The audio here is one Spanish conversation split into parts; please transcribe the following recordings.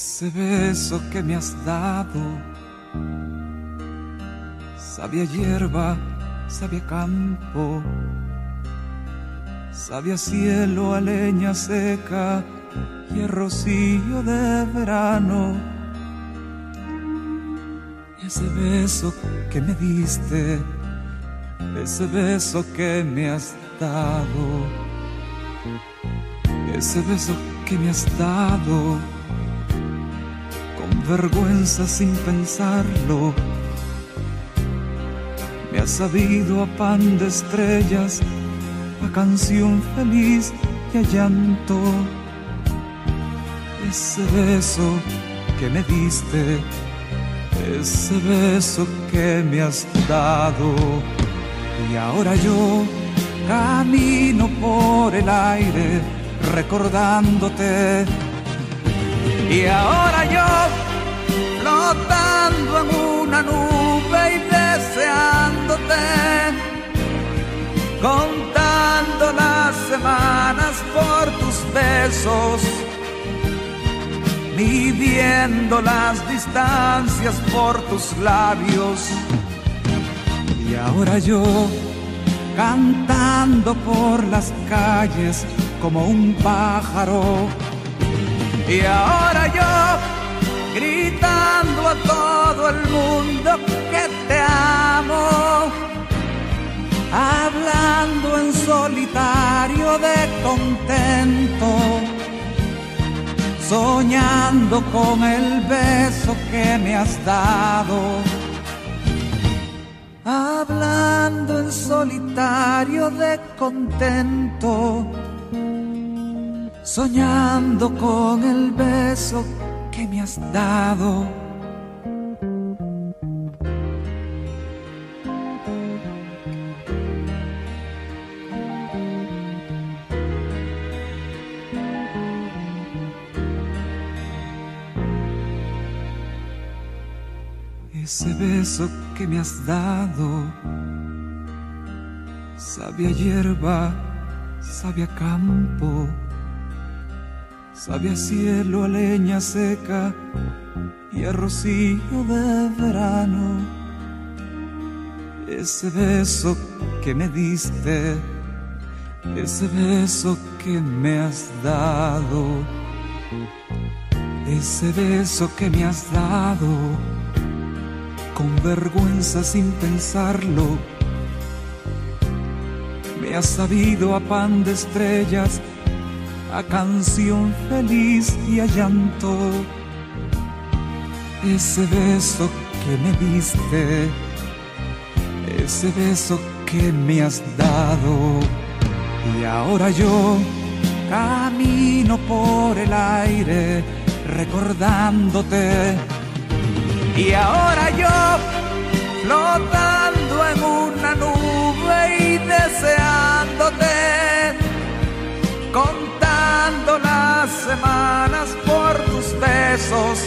Ese beso que me has dado sabía hierba, sabía campo, sabía cielo, a leña seca y a rocío de verano. Ese beso que me diste, ese beso que me has dado, ese beso que me has dado, con vergüenza sin pensarlo, me ha sabido a pan de estrellas, a canción feliz y a llanto. Ese beso que me diste, ese beso que me has dado. Y ahora yo camino por el aire recordándote. Y ahora yo flotando en una nube y deseándote, contando las semanas por tus besos, midiendo las distancias por tus labios. Y ahora yo cantando por las calles como un pájaro. Y ahora yo gritando a todo el mundo que te amo, hablando en solitario de contento, soñando con el beso que me has dado, hablando en solitario de contento, soñando con el beso que me has dado. Ese beso que me has dado, sabía hierba, sabía campo, sabía cielo, a leña seca y a rocío de verano. Ese beso que me diste, ese beso que me has dado, ese beso que me has dado, con vergüenza sin pensarlo, me has sabido a pan de estrellas, a canción feliz y a llanto. Ese beso que me diste, ese beso que me has dado. Y ahora yo camino por el aire recordándote. Y ahora yo flotando en una nube y deseándote, contando las semanas por tus besos,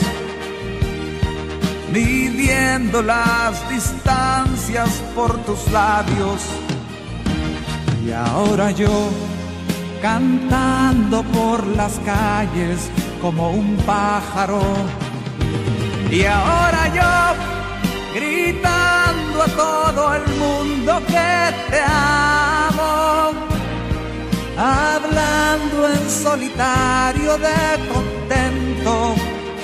midiendo las distancias por tus labios. Y ahora yo cantando por las calles como un pájaro. Y ahora yo gritando a todo el mundo que te amo, hablando en solitario de contento,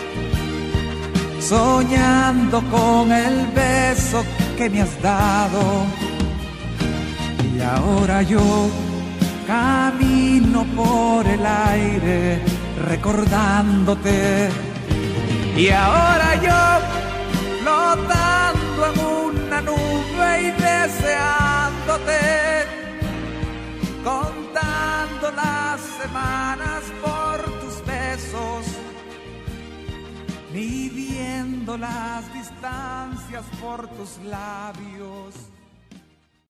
soñando con el beso que me has dado. Y ahora yo camino por el aire recordándote. Y ahora yo flotando en una nube y deseándote, contando las semanas por tus besos, midiendo las distancias por tus labios.